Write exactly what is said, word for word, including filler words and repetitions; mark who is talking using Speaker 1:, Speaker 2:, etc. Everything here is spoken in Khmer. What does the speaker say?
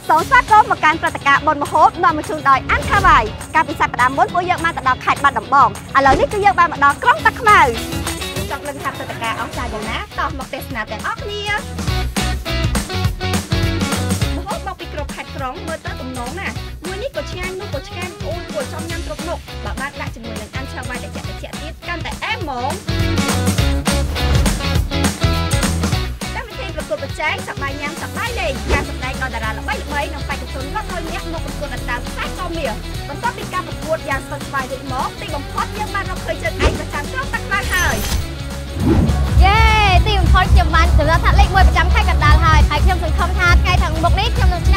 Speaker 1: សូមស្វាគមន៍មកកាន់ព្រឹត្តិការណ៍បុណ្យមហោបនាំមកជូនដោយអានខាវ៉ៃកាលពីសប្តាហ៍មុនពួកយើងបានទៅដល់ខេត្តបាត់ដំបងឥឡូវនេះគឺយើងបានមកដល់ក្រុងតាខ្មៅចង់ដឹងថាព្រឹត្តិការណ៍អស្ចារ្យយ៉ាងណាតោះមកទស្សនាទាំងអស់គ្នាមហោបមកពីគ្រប់ខេត្តក្រុងមើលទៅទំនងណាមួយនេះក៏ឆ្ងាញ់នោះក៏ឆ្ងាញ់អូនគួរចង់ញ៉ាំគ្រប់មុខបើបានដាក់ជាមួយនឹងអានខាវ៉ៃដែលចាក់ទៀតកាន់តែអែមហ្មងប្រកួតប្រជែងសប្បាយញ៉ាំសប្បាយលេងការសម្ដែងដល់តារាល្បីល្បីនិងបេក្ខជនរាប់រយនាក់មកប្រកួតនៅតាមខ្សែកមាសបន្ទាប់ពីការប្រកួតយ៉ាងស្វិតស្វាយរួចមកទីបំផុតយើងបានរកឃើញជើងឯកប្រចាំក្រុងតាខ្មៅហើយយេទីបំផុតខ្ញុំបានសម្រាប់ថាលេខមួយប្រចាំខេត្តកណ្ដាលហើយហើយខ្ញុំសង្ឃឹមថាថ្ងៃខាងមុខនេះខ្ញុំនឹង